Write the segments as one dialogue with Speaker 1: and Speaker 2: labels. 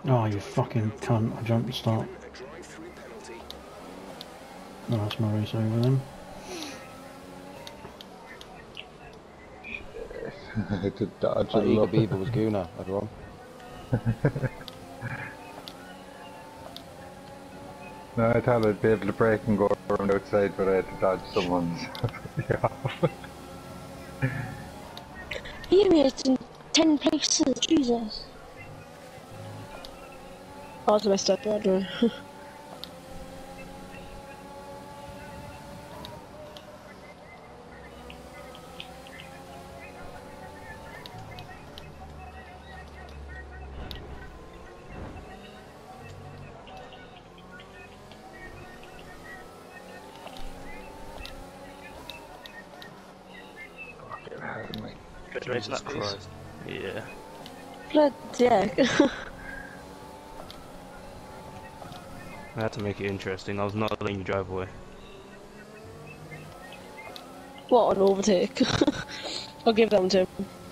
Speaker 1: Oh, you fucking cunt. I jumped the start. No, that's my race over then.
Speaker 2: I had to dodge a
Speaker 3: That Eager
Speaker 2: lot.
Speaker 3: Beaver was Gooner, everyone.
Speaker 2: No, I thought I'd be able to brake and go around outside, but I had to dodge someone's. Yeah.
Speaker 4: He made in 10 places, Jesus. Oh, that's messed up, I don't know.
Speaker 2: Fucking hell, mate.
Speaker 5: Good race
Speaker 6: Jesus
Speaker 5: that piece.
Speaker 6: Christ. Yeah.
Speaker 4: Blood, yeah.
Speaker 6: I had to make it interesting. I was not letting you drive away.
Speaker 4: What an overtake. I'll give that one to him.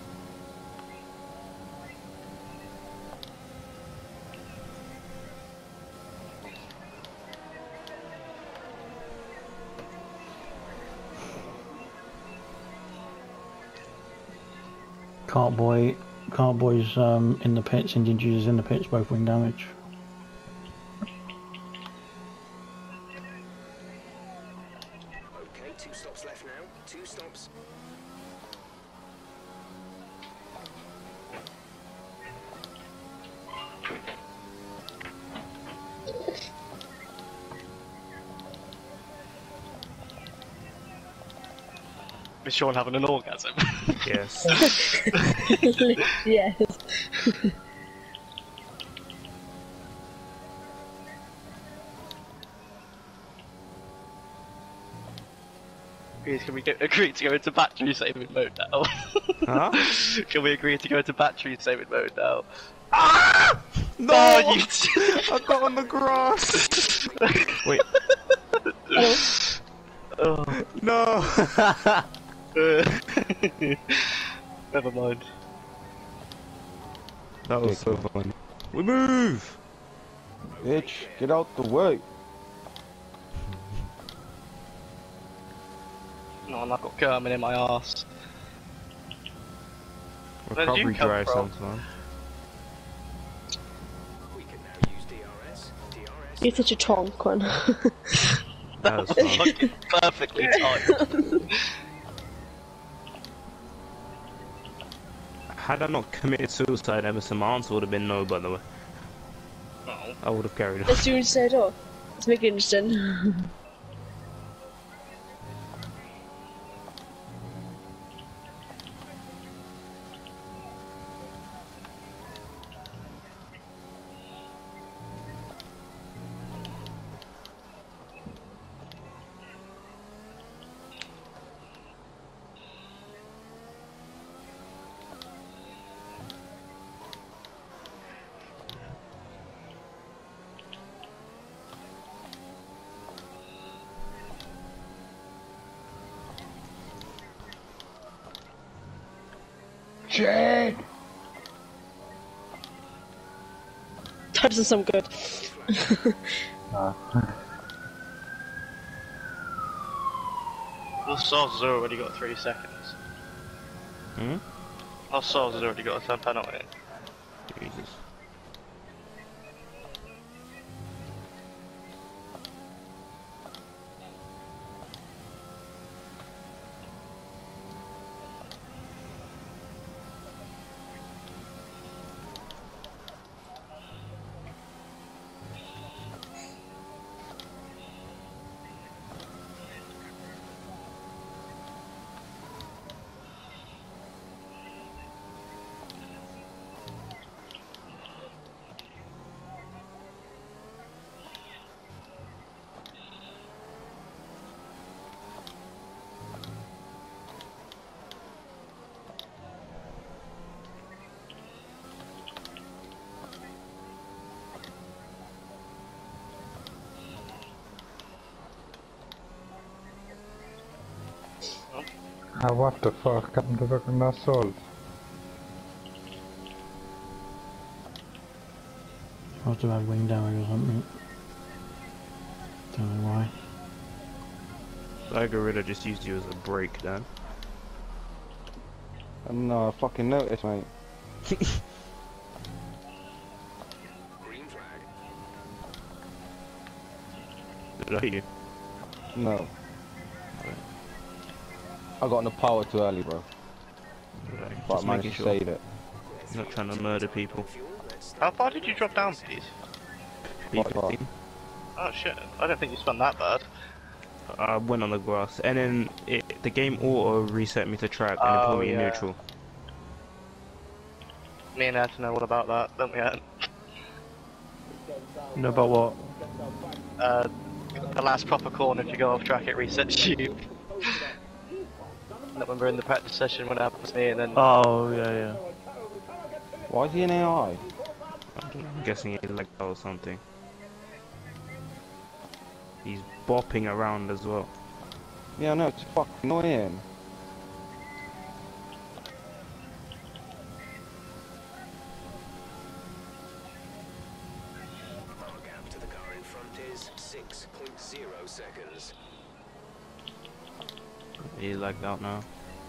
Speaker 1: Cartboy's in the pits, engine users in the pits, both wing damage.
Speaker 7: Okay, 2 stops left now. 2 stops.
Speaker 5: Is Sean having an orgasm?
Speaker 6: Yes.
Speaker 4: Yes.
Speaker 5: Please, can we agree to go into battery saving mode now?
Speaker 6: Huh?
Speaker 5: Can we agree to go into battery saving mode now?
Speaker 6: Ah! No!
Speaker 5: Oh, you
Speaker 6: I got on the grass! Wait.
Speaker 5: Oh.
Speaker 6: No!
Speaker 5: Never mind.
Speaker 6: That was so fun. We move!
Speaker 3: Bitch, get out the way.
Speaker 5: No, I've got Kerman in my arse. Where did you
Speaker 6: Recovery
Speaker 5: come
Speaker 6: dry
Speaker 5: from?
Speaker 6: sometime.
Speaker 7: We can now use DRS. DRS.
Speaker 4: You're such a tonk one.
Speaker 6: That was
Speaker 5: That's
Speaker 6: fun.
Speaker 5: fucking perfectly timed.
Speaker 6: Had I not committed suicide, Emerson, my answer would have been no, by the way.
Speaker 5: Oh.
Speaker 6: I would have carried on.
Speaker 4: As soon as you said, oh, let's make it interesting.
Speaker 2: Shit!
Speaker 4: That doesn't sound good.
Speaker 5: Lost Souls has already got 3 seconds.
Speaker 6: Hmm?
Speaker 5: Lost Souls has already got a 10 penalty.
Speaker 6: Jesus.
Speaker 2: What the fuck happened to fucking Lost Souls?
Speaker 1: must have had wing damage or something. Don't know why.
Speaker 6: That gorilla just used you as a brake, Dan.
Speaker 3: No, I fucking noticed, mate.
Speaker 7: Green flag.
Speaker 6: Did I hear you?
Speaker 3: No. I got in the power too early, bro.
Speaker 6: Right,
Speaker 3: But I
Speaker 6: just
Speaker 3: managed
Speaker 6: making
Speaker 3: to
Speaker 6: sure.
Speaker 3: save it.
Speaker 6: Not trying to murder people.
Speaker 7: Fuel, let's
Speaker 5: How far did you drop down, please?
Speaker 6: P15.
Speaker 5: Oh shit, I don't think you spun that bad.
Speaker 6: I went on the grass, and then the game auto reset me to track and it
Speaker 5: Oh,
Speaker 6: put me in
Speaker 5: yeah.
Speaker 6: neutral.
Speaker 5: Me and Ed know all about that, don't we, Ed?
Speaker 1: Know about what?
Speaker 5: The last proper corner, if you go off track, it resets you. I remember in the practice session when it happened to me, and then
Speaker 1: Oh, yeah.
Speaker 3: Why is he in AI?
Speaker 6: I'm guessing he lagged out or something. He's bopping around as well.
Speaker 3: Yeah, no, it's fucking annoying.
Speaker 7: Our gap to the car in front is 6.0 seconds.
Speaker 6: He's lagged out now.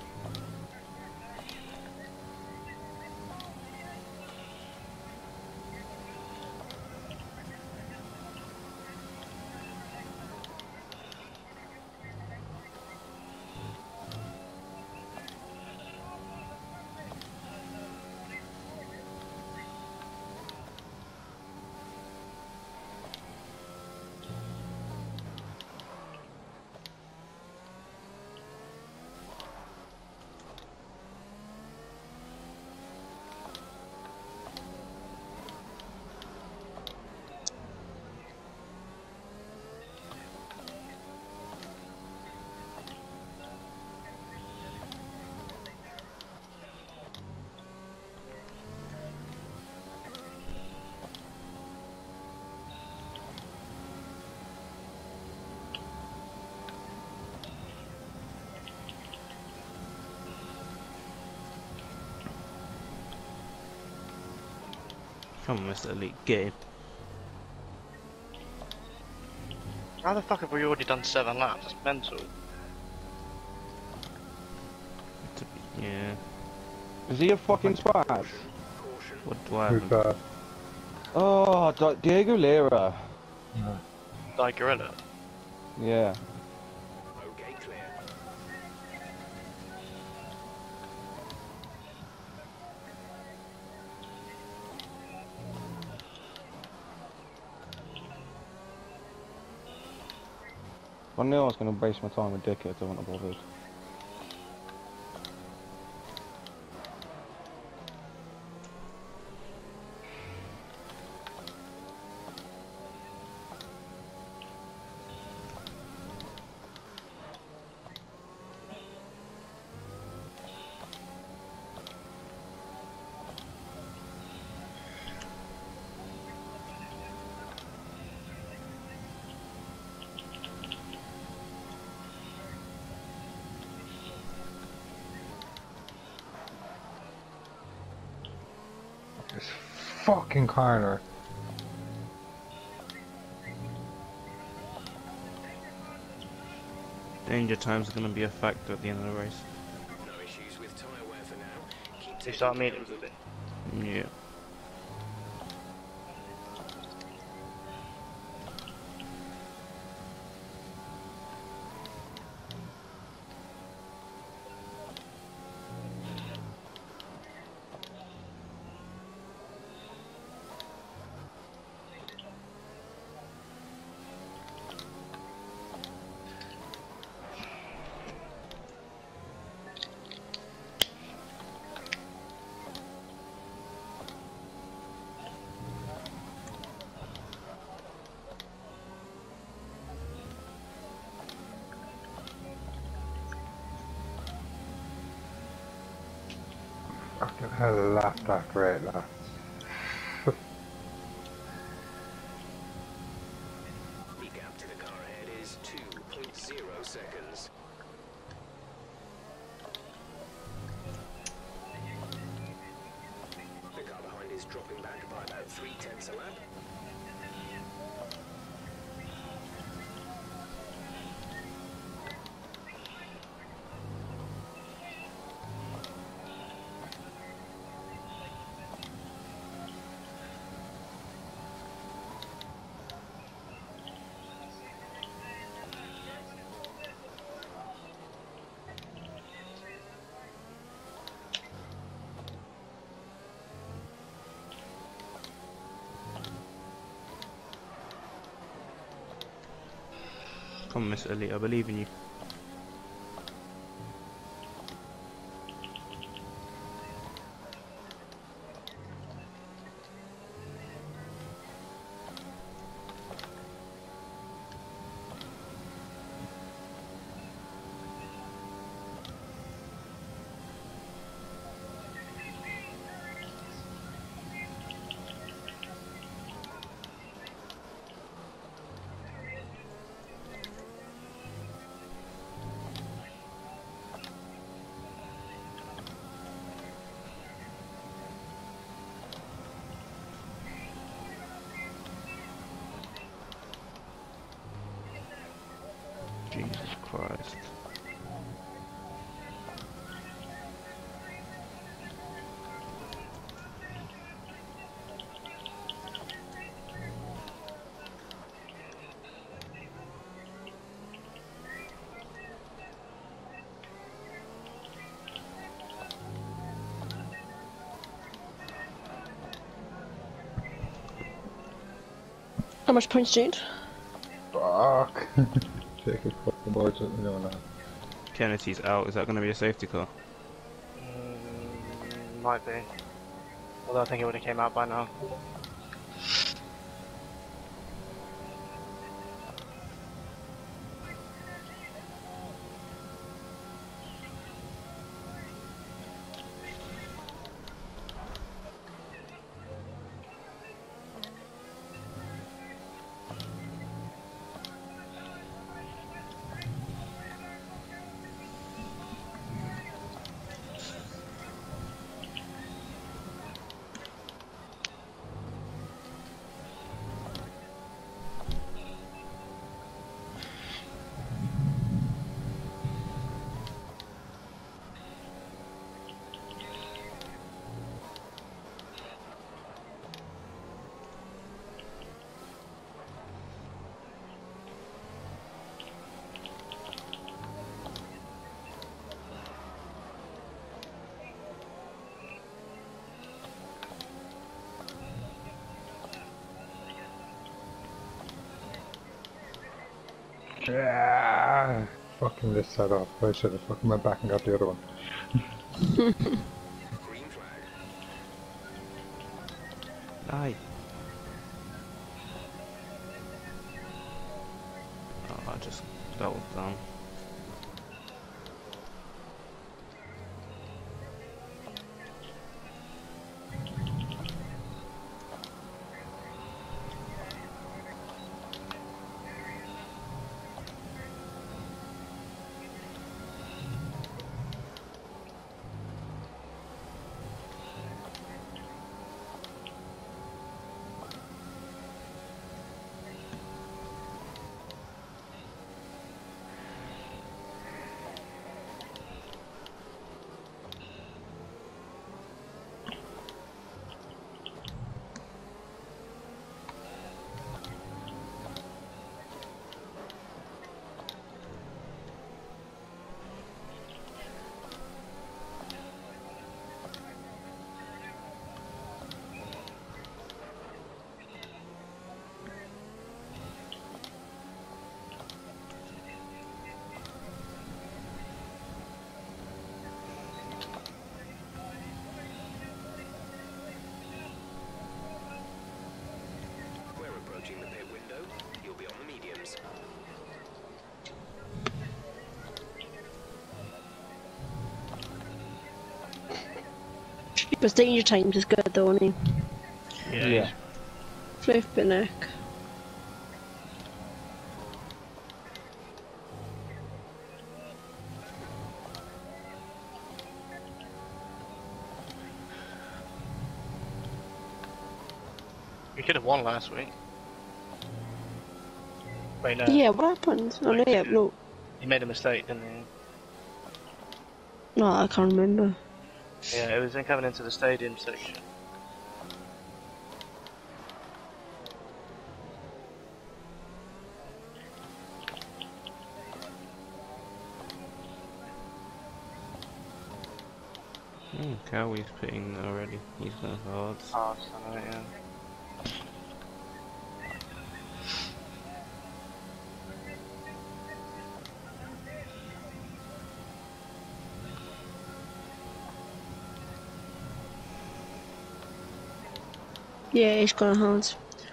Speaker 6: Come on, Mr. Elite, get him.
Speaker 5: how the fuck have we already done 7 laps? That's mental.
Speaker 6: Yeah.
Speaker 3: Is he a fucking spaz?
Speaker 7: Caution.
Speaker 6: What
Speaker 2: Who's
Speaker 6: happened?
Speaker 2: that?
Speaker 3: Oh, Diego Lira.
Speaker 5: Die Gorilla.
Speaker 3: Yeah.
Speaker 7: Okay, clear.
Speaker 3: I knew I was going to waste my time with dickheads, I wouldn't have bothered.
Speaker 2: This fucking corner.
Speaker 6: Danger time's gonna be a factor at the end of the race.
Speaker 7: No issues with tyre wear for now. Keep
Speaker 5: They
Speaker 7: taking
Speaker 5: start
Speaker 7: the
Speaker 5: meeting
Speaker 7: lead.
Speaker 5: with it.
Speaker 6: Yeah.
Speaker 2: Fucking hell, laughed that great laugh.
Speaker 7: The gap to the car ahead is 2.0 seconds. The car behind is dropping back by about 0.3 a lap.
Speaker 6: Come on, Mr. Elite, I believe in you. Jesus Christ.
Speaker 4: How much points do you need?
Speaker 2: Fuck. Take a fucking board, no, no.
Speaker 6: Kennedy's out, is that going to be a safety car?
Speaker 5: Might be. Although I think it would have came out by now.
Speaker 2: Ah, fucking this set off. I should have fucking went back and got the other one.
Speaker 7: Green flag.
Speaker 6: Aye. Oh, that was dumb.
Speaker 7: We're approaching the pit window. You'll be on the mediums.
Speaker 4: But danger times is good though, isn't he?
Speaker 3: Yeah.
Speaker 4: Flippin' heck.
Speaker 5: We could have won last week. Wait, no.
Speaker 4: Yeah, what happened? Oh no, yeah, no.
Speaker 5: He made a mistake, didn't he?
Speaker 4: No, I can't remember.
Speaker 5: Yeah, it was in coming into the stadium section.
Speaker 6: Cowie's pitting already. He's going hard.
Speaker 5: Oh, so, yeah.
Speaker 4: Yeah, it's gonna hard.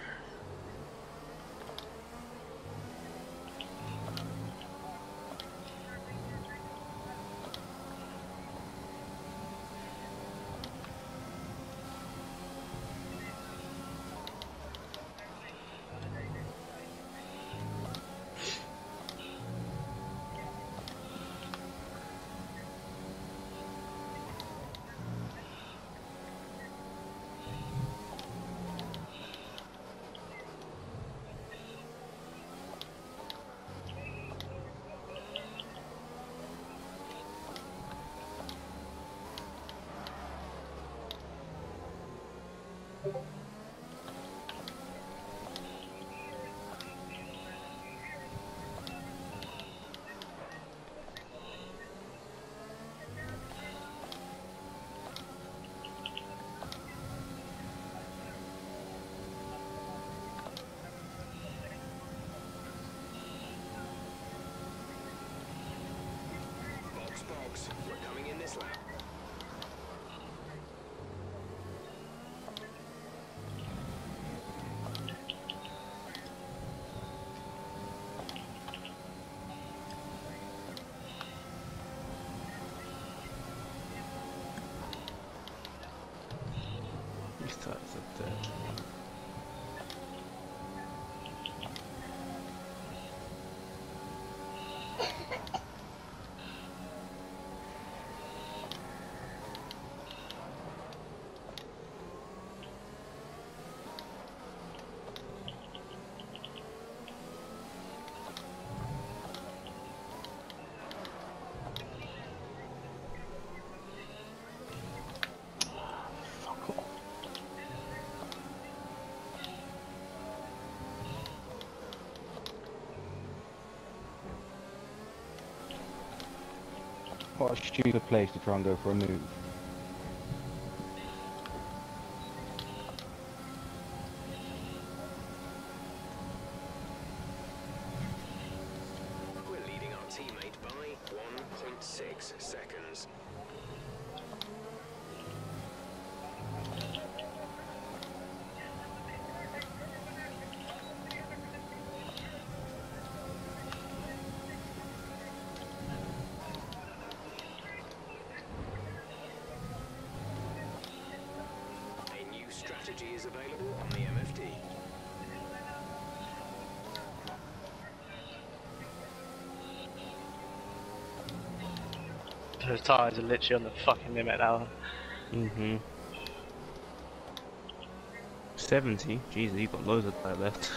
Speaker 7: Box, we're coming in this lap.
Speaker 6: These tires are dead.
Speaker 3: What a stupid place to try and go for a move.
Speaker 7: We're leading our teammate by 1.6 seconds. A new strategy is available on the MFD.
Speaker 5: Those tyres are literally on the fucking limit now.
Speaker 6: 70? Jesus, you've got loads of tire left.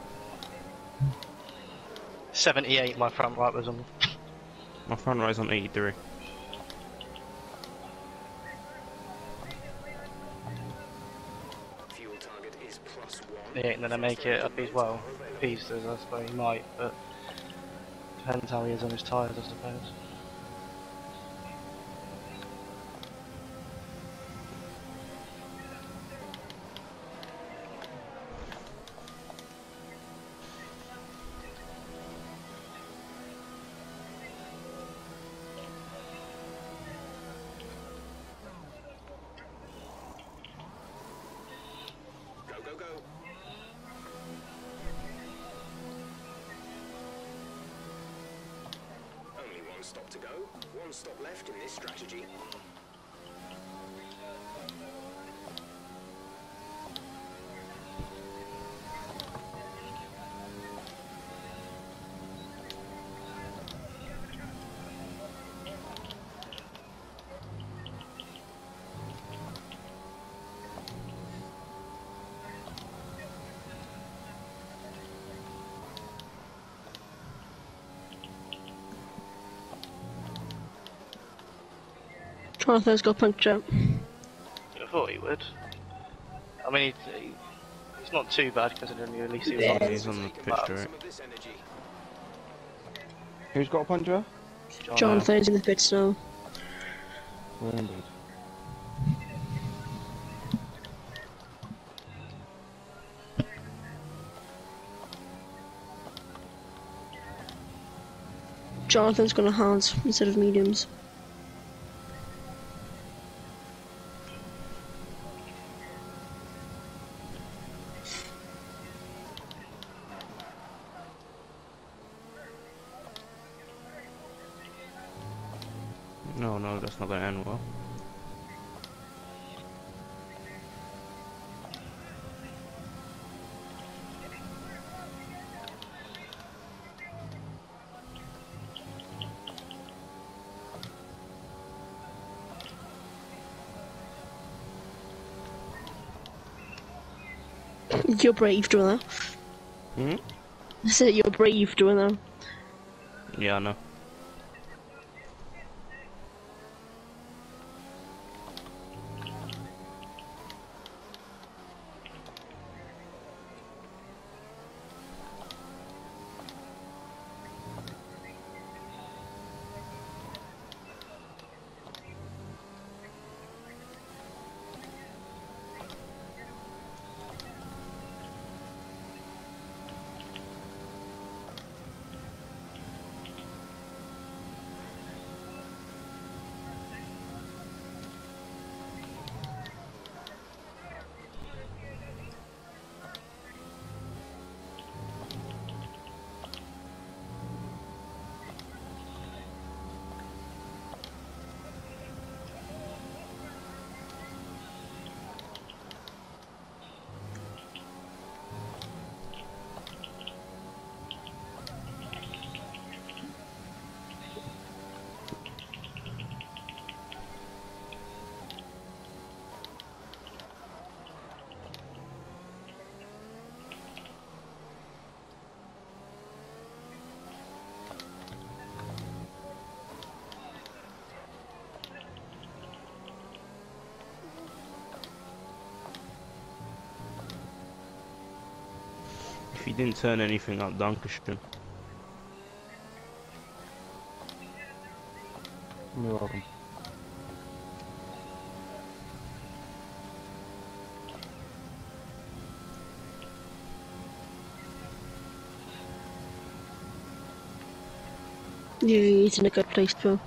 Speaker 5: 78 my front right was on.
Speaker 6: My front right's on 83.
Speaker 7: Fuel target is +1.
Speaker 5: He ain't gonna make it up as well. Peace does, I suppose he might, but depends how he is on his tyres, I suppose.
Speaker 7: Go, go, go. Only one stop to go. One stop left in this strategy.
Speaker 4: Jonathan's got puncture.
Speaker 5: I thought he would. I mean, he's not too bad considering at least he was
Speaker 4: Yeah.
Speaker 5: on.
Speaker 6: He's on the pitch
Speaker 7: Some
Speaker 6: direct.
Speaker 7: of this energy.
Speaker 3: Who's got a puncher?
Speaker 4: Jonathan's in the pits now.
Speaker 3: Well, indeed.
Speaker 4: Jonathan's gonna hards instead of mediums.
Speaker 6: no, that's not gonna end well.
Speaker 4: You're brave doing that.
Speaker 6: Hmm?
Speaker 4: I said you're brave doing that.
Speaker 6: Yeah, I know. If you didn't turn anything up, Dankeschön.
Speaker 3: You're welcome.
Speaker 4: Yeah, he's in a good place too.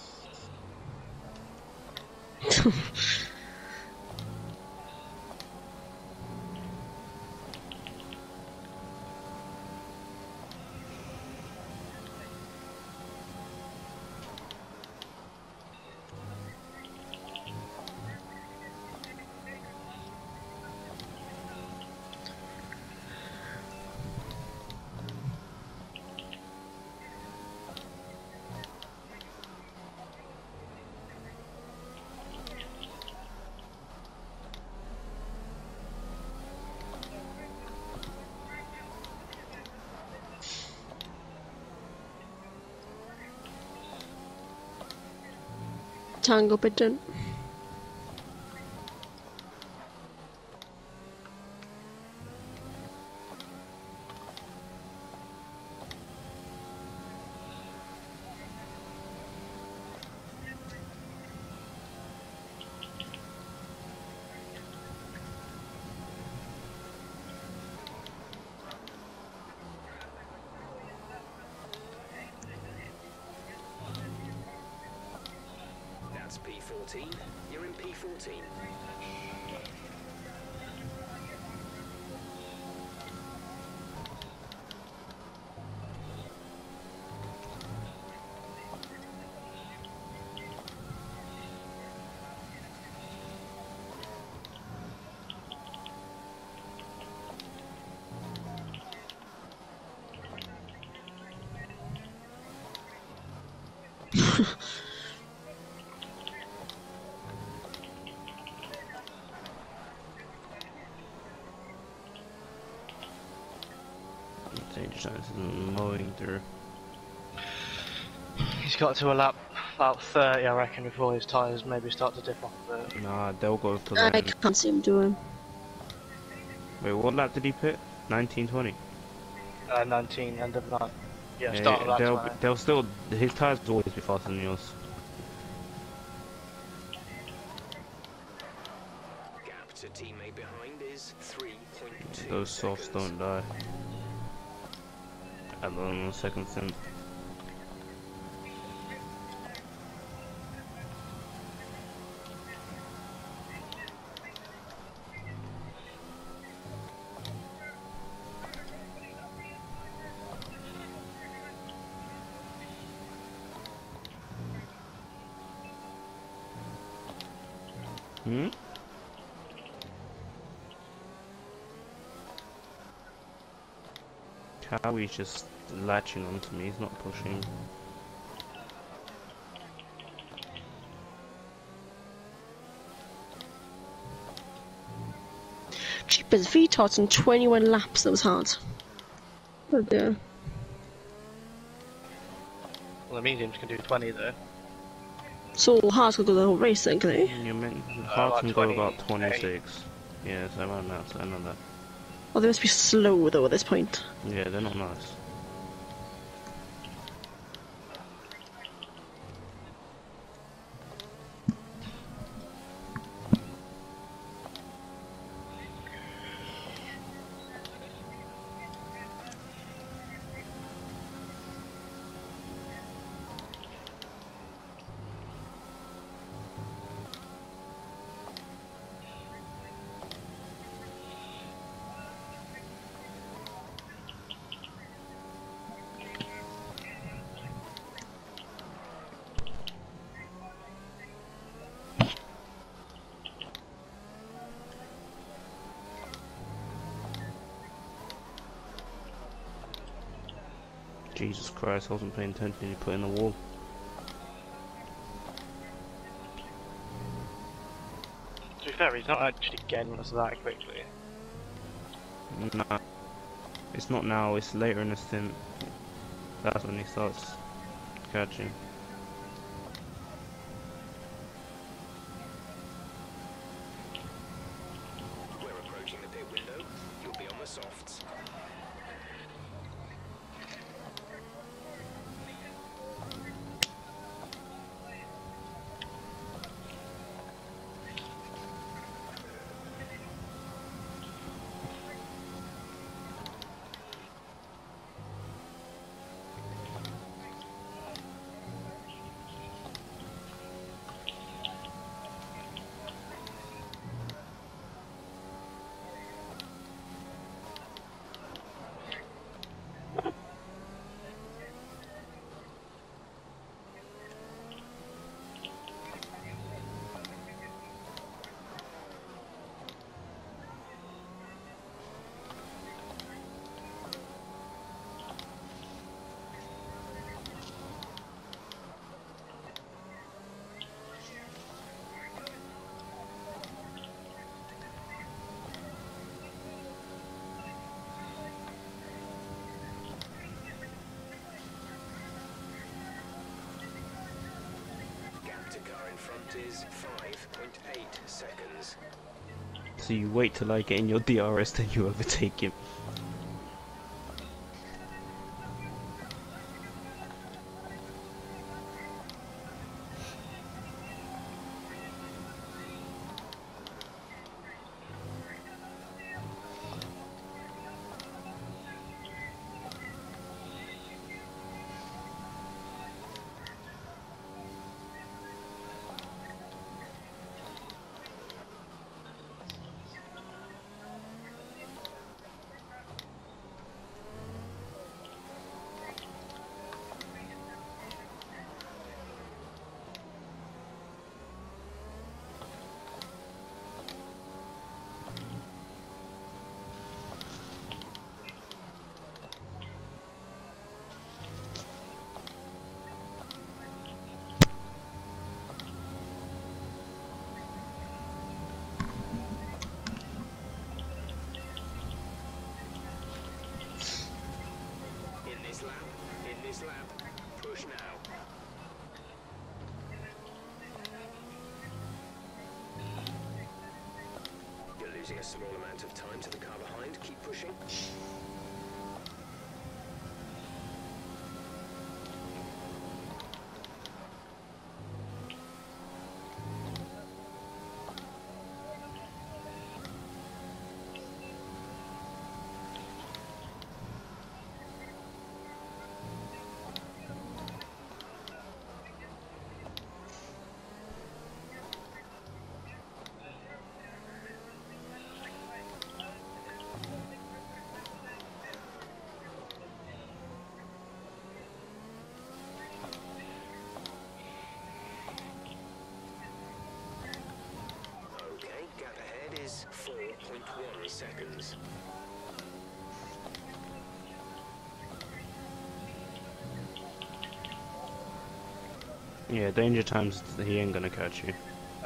Speaker 4: Tango bitten.
Speaker 7: That's P14. You're in P14.
Speaker 6: Change chances of mowing through.
Speaker 5: He's got to a lap about 30, I reckon, before his tyres maybe start to dip off a bit.
Speaker 6: Nah, they'll go to the
Speaker 4: I
Speaker 6: end.
Speaker 4: can't see him doing.
Speaker 6: Wait, what lap did he pit? 1920.
Speaker 5: 19, end of night. Yeah, start of lap
Speaker 6: they'll
Speaker 5: 20.
Speaker 6: they'll still, his tires will always be faster than yours.
Speaker 7: Gap to teammate behind is 3.2
Speaker 6: Those softs
Speaker 7: seconds.
Speaker 6: don't die. At the second stint. Hmm? Cowie's just latching onto me, he's not pushing.
Speaker 4: Jeepers, VTOS in 21 laps, that was hard. Oh dear.
Speaker 5: Well, the mediums can do 20 though.
Speaker 4: So hard to do the whole race then, can they?
Speaker 6: You meant hard
Speaker 5: like
Speaker 6: can go about
Speaker 5: 28.
Speaker 6: 26. Yeah, so around that, so I know that.
Speaker 4: Oh, they must be slow though at this point.
Speaker 6: Yeah, they're not nice. Jesus Christ, I wasn't paying attention, you put in the wall.
Speaker 5: To be fair, he's not actually getting us that quickly.
Speaker 6: No. It's not now, it's later in the stint. That's when he starts catching.
Speaker 7: We're approaching the pit window. You'll be on the softs. To car in front is 5.8 seconds.
Speaker 6: So you wait till I get in your DRS, then you overtake him.
Speaker 7: In this lap, push now. You're losing a small amount of time to the car behind. Keep pushing. 0.1 seconds.
Speaker 6: Yeah, danger times, he ain't gonna catch you.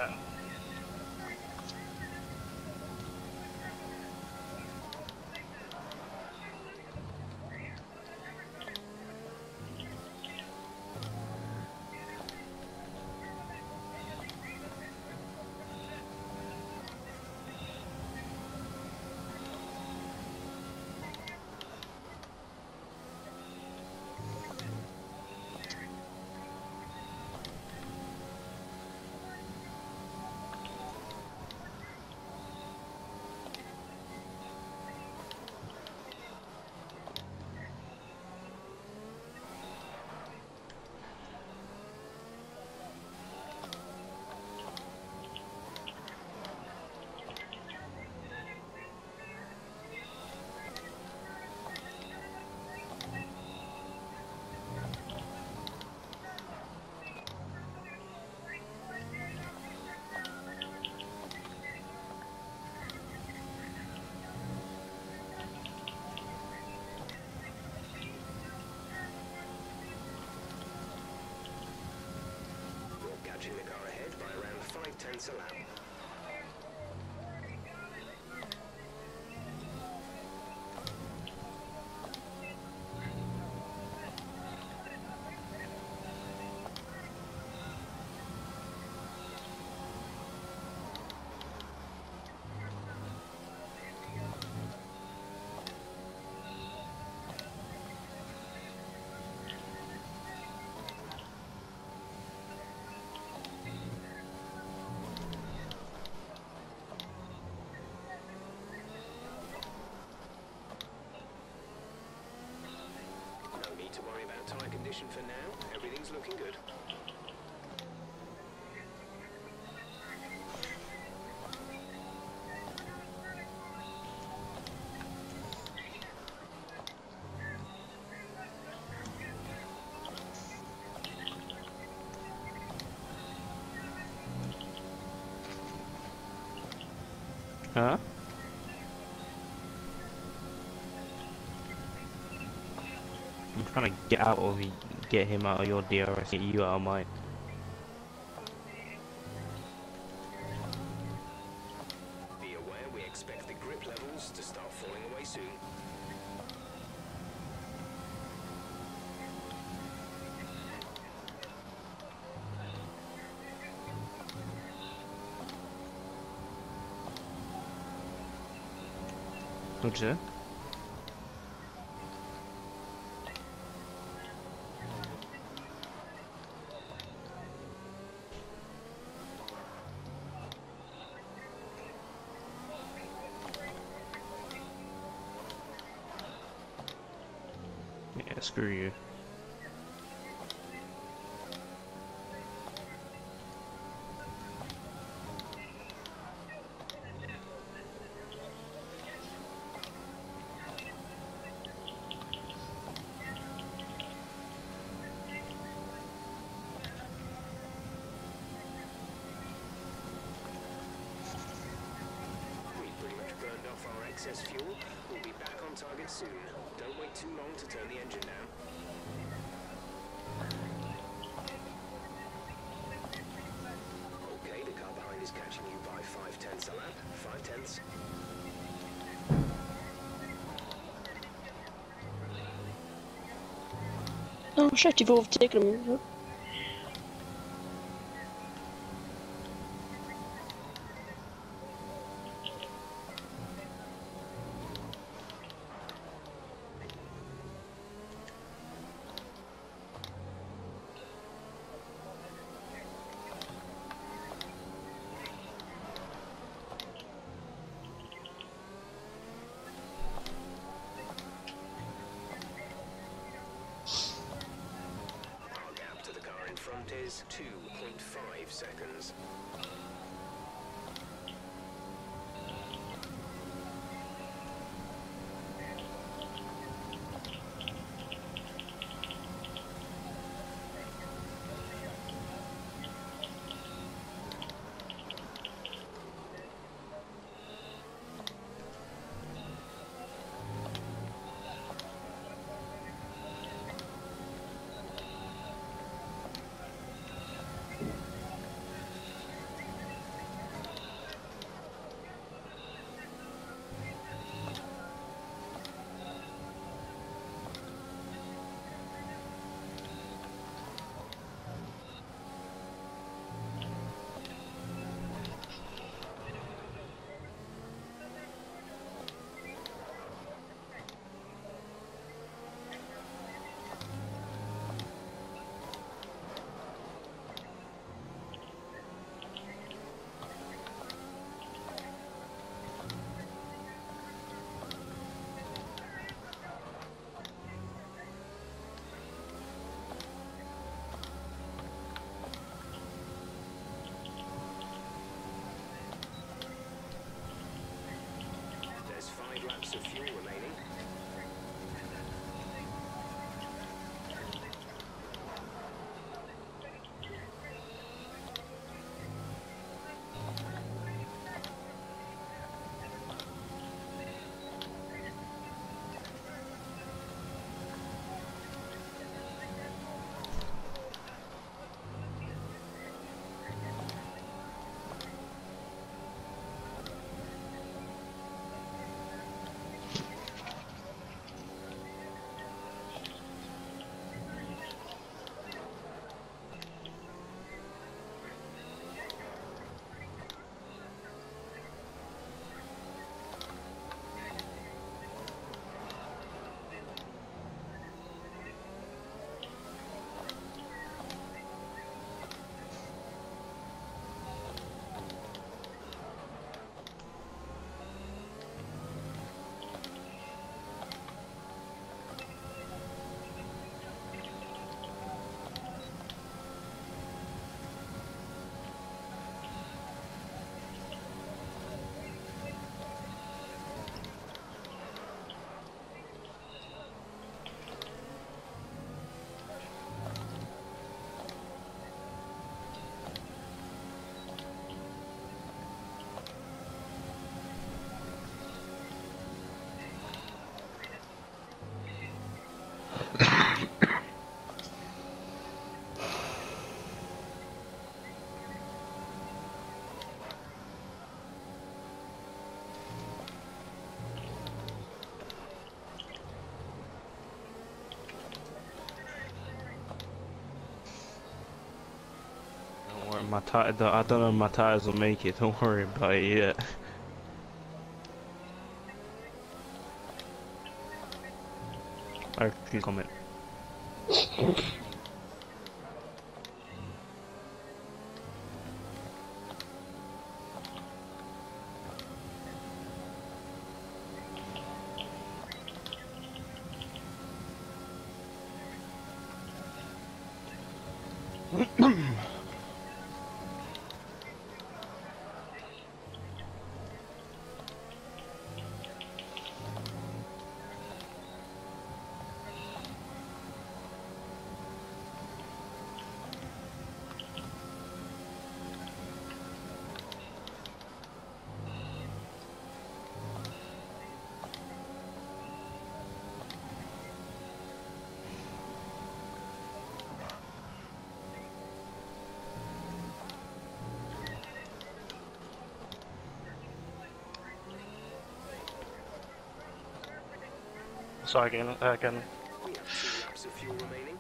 Speaker 7: Catching the car ahead by around 5/10 a lap. No need to worry about tyre condition for now. Everything's looking good.
Speaker 6: Huh? I'm trying to get him out of your DRS, get you out of mine.
Speaker 7: Be aware we expect the grip levels to start falling away soon.
Speaker 6: What'd you say? Yeah, screw you.
Speaker 7: We've pretty much burned off our excess fuel. We'll be back on target soon. Don't wait too long to turn the engine down. Okay, the car behind is catching you by 5/10 a lap. 5/10.
Speaker 4: Oh shit, you've overtaken him.
Speaker 7: Our gap to the car in front is 2.5 seconds.
Speaker 6: I don't know if my tires will make it, don't worry about it yet. I refuse to comment.
Speaker 5: Sorry again.
Speaker 7: We have 2 laps of fuel remaining.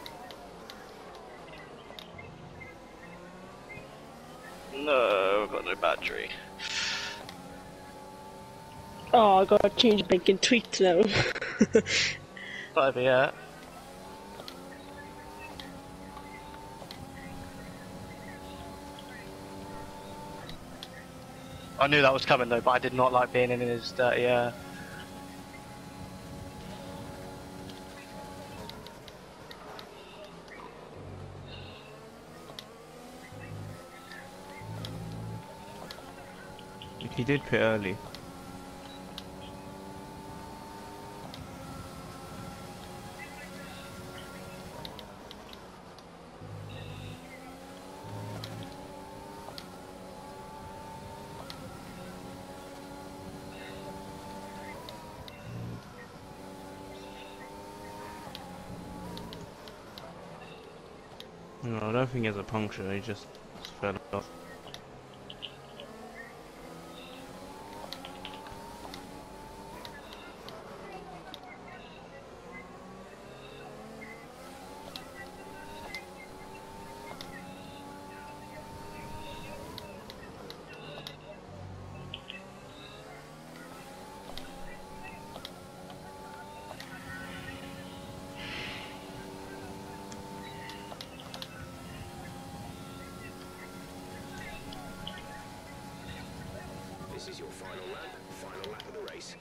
Speaker 5: No, I've got no battery.
Speaker 4: Oh, I gotta change bacon tweet now.
Speaker 5: Not over yet. I knew that was coming though, but I did not like being in his dirty air.
Speaker 6: He did pit early. No, I don't think he has a puncture, he just fell off.
Speaker 7: This is your final lap of the race.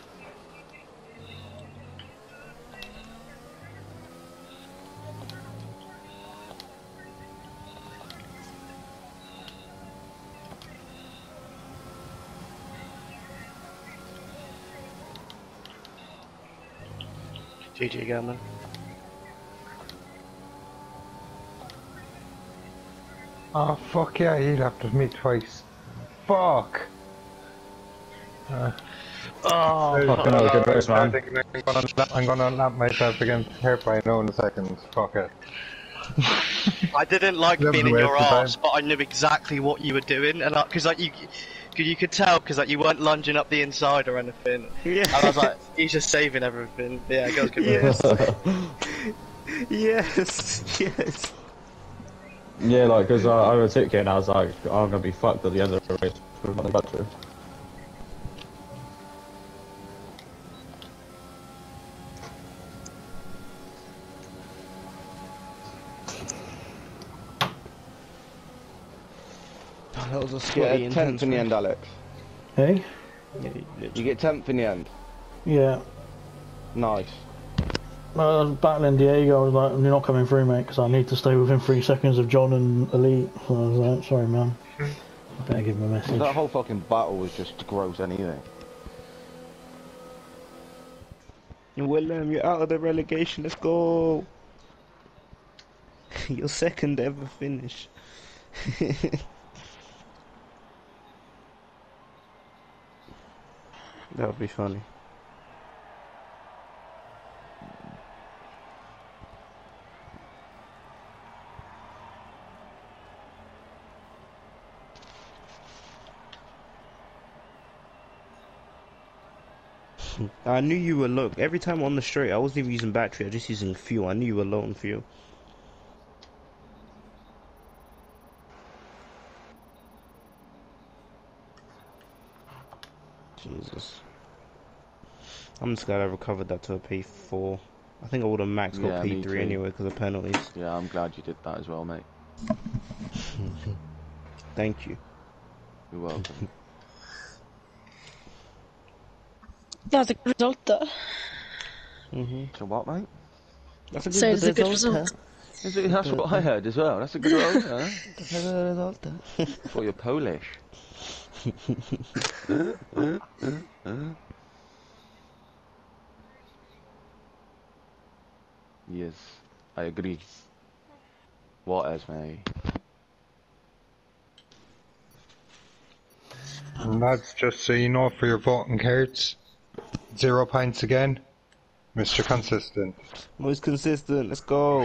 Speaker 5: GG again, man.
Speaker 2: Oh fuck yeah, he lapped me twice. Fuck!
Speaker 5: Oh,
Speaker 2: Fucking
Speaker 3: hell, good race, man.
Speaker 2: I'm gonna lap myself against Hairpie now in a second. Fuck it.
Speaker 5: I didn't like
Speaker 2: Never
Speaker 5: being in your
Speaker 2: wasted time.
Speaker 5: arse, but I knew exactly what you were doing, and because like you could tell because like you weren't lunging up the inside or anything.
Speaker 6: Yeah.
Speaker 5: And I was like, he's just saving everything. But yeah, girls could
Speaker 6: Yes. Yes. Yes.
Speaker 3: Yeah, like, because I overtook it and I was like, I'm gonna be fucked at the end of the race with my battery.
Speaker 6: That was a
Speaker 3: You
Speaker 6: sweaty
Speaker 3: get 10th
Speaker 6: intense
Speaker 3: in the
Speaker 6: race.
Speaker 3: end, Alex.
Speaker 1: Hey?
Speaker 6: Yeah,
Speaker 3: You get 10th in the end.
Speaker 1: Yeah.
Speaker 3: Nice.
Speaker 1: Well, I was battling Diego. I was like, you're not coming through, mate, because I need to stay within 3 seconds of John and Elite. So I was like, sorry, man. I better give him a message.
Speaker 3: That whole fucking battle was just gross anything.
Speaker 6: Willem, you're out of the relegation. Let's go. Your second ever finish. That would be funny. I knew you were low. Every time on the straight, I wasn't even using battery, I was just using fuel. I knew you were low on fuel. Jesus. I'm just glad I recovered that to a P4. I think I would have max got
Speaker 8: Yeah, me
Speaker 6: P3
Speaker 8: too.
Speaker 6: anyway because of penalties.
Speaker 8: Yeah, I'm glad you did that as well, mate.
Speaker 6: Thank you.
Speaker 8: You're welcome.
Speaker 4: That's a good result, though.
Speaker 8: So what, mate?
Speaker 6: That's a
Speaker 4: So
Speaker 6: good
Speaker 4: it's a good result.
Speaker 8: That's what I heard as well. That's a good roll, huh?
Speaker 6: That's a good result.
Speaker 8: I thought you're Polish. Yes, I agree. What else, mate?
Speaker 2: And lads, just so you know, for your voting cards, 0 points again. Mr. Consistent.
Speaker 6: Most consistent. Let's go.